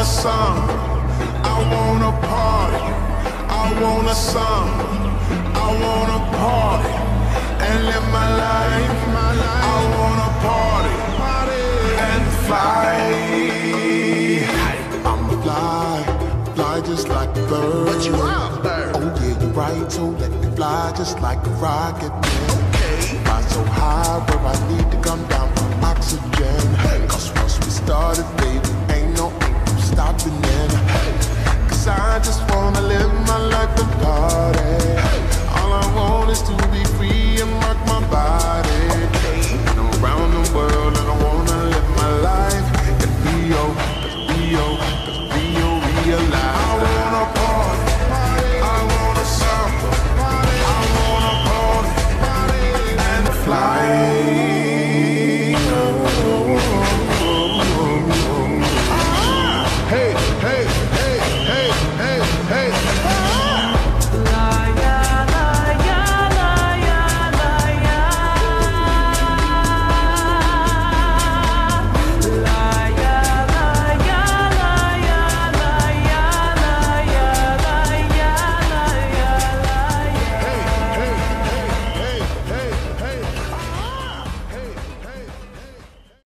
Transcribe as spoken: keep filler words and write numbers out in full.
a song, I want a party. I want a song, I want a party. And live my life, my life. I want a party, party. And fly. I'm fly, fly just like a bird. But you are a bird. Oh yeah, you're right, so let me fly just like a rocket. Okay. Fly so high where I need to come down from oxygen.